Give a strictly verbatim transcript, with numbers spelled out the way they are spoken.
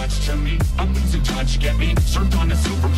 much to me. I'm losing touch, get me? Served on a silver